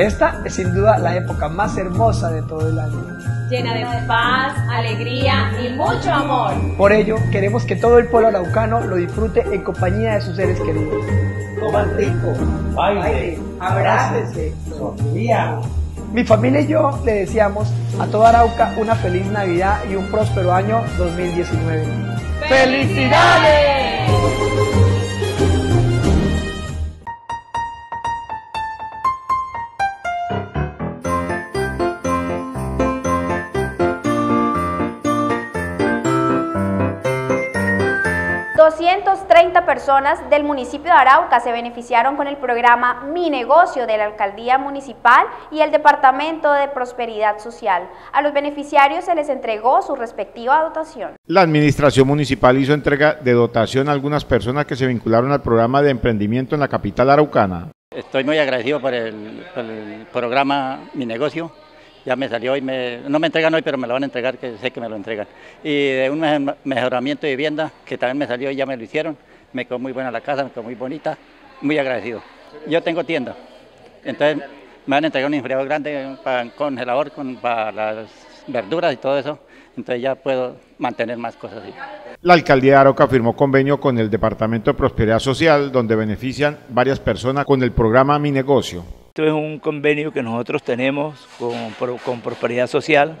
Esta es sin duda la época más hermosa de todo el año, llena de paz, alegría y mucho amor. Por ello, queremos que todo el pueblo araucano lo disfrute en compañía de sus seres queridos. Coman rico, bailen, abrácense, sonrían. Mi familia y yo le deseamos a toda Arauca una feliz Navidad y un próspero año 2019. ¡Felicidades! 230 personas del municipio de Arauca se beneficiaron con el programa Mi Negocio de la Alcaldía Municipal y el Departamento de Prosperidad Social. A los beneficiarios se les entregó su respectiva dotación. La administración municipal hizo entrega de dotación a algunas personas que se vincularon al programa de emprendimiento en la capital araucana. Estoy muy agradecido por el programa Mi Negocio. Ya me salió y no me entregan hoy, pero me lo van a entregar, que sé que me lo entregan. Y de un mejoramiento de vivienda, que también me salió y ya me lo hicieron. Me quedó muy buena la casa, me quedó muy bonita, muy agradecido. Yo tengo tienda, entonces me van a entregar un enfriador grande para congelador, para las verduras y todo eso. Entonces ya puedo mantener más cosas así. La alcaldía de Arauca firmó convenio con el Departamento de Prosperidad Social, donde benefician varias personas con el programa Mi Negocio. Esto es un convenio que nosotros tenemos con Prosperidad Social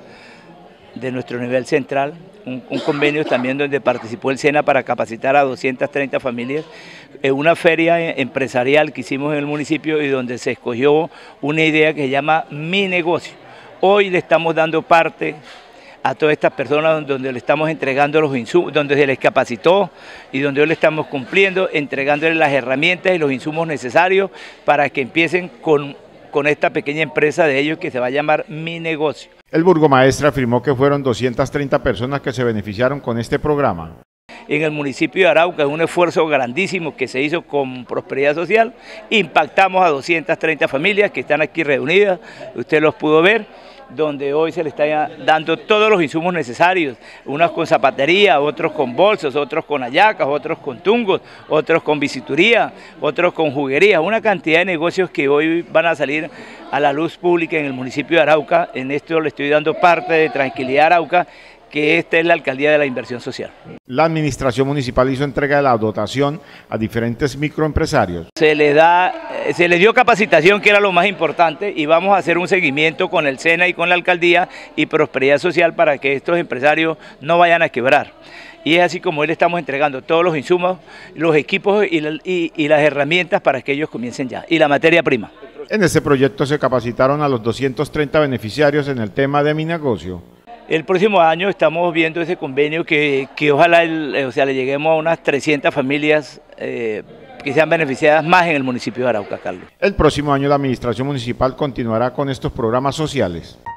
de nuestro nivel central, un convenio también donde participó el SENA para capacitar a 230 familias en una feria empresarial que hicimos en el municipio y donde se escogió una idea que se llama Mi Negocio. Hoy le estamos dando parte a todas estas personas donde le estamos entregando los insumos, donde se les capacitó y donde hoy le estamos cumpliendo, entregándoles las herramientas y los insumos necesarios para que empiecen con esta pequeña empresa de ellos que se va a llamar Mi Negocio. El burgomaestre afirmó que fueron 230 personas que se beneficiaron con este programa. En el municipio de Arauca es un esfuerzo grandísimo que se hizo con Prosperidad Social. Impactamos a 230 familias que están aquí reunidas, usted los pudo ver, donde hoy se le está dando todos los insumos necesarios, unos con zapatería, otros con bolsos, otros con hallacas, otros con tungos, otros con visituría, otros con juguería, una cantidad de negocios que hoy van a salir a la luz pública en el municipio de Arauca. En esto le estoy dando parte de Tranquilidad Arauca, que esta es la alcaldía de la inversión social. La administración municipal hizo entrega de la dotación a diferentes microempresarios. Se les dio capacitación, que era lo más importante, y vamos a hacer un seguimiento con el SENA y con la alcaldía y Prosperidad Social para que estos empresarios no vayan a quebrar. Y es así como hoy le estamos entregando todos los insumos, los equipos y las herramientas para que ellos comiencen ya, y la materia prima. En este proyecto se capacitaron a los 230 beneficiarios en el tema de Mi Negocio. El próximo año estamos viendo ese convenio que ojalá le lleguemos a unas 300 familias que sean beneficiadas más en el municipio de Arauca, Carlos. El próximo año la administración municipal continuará con estos programas sociales.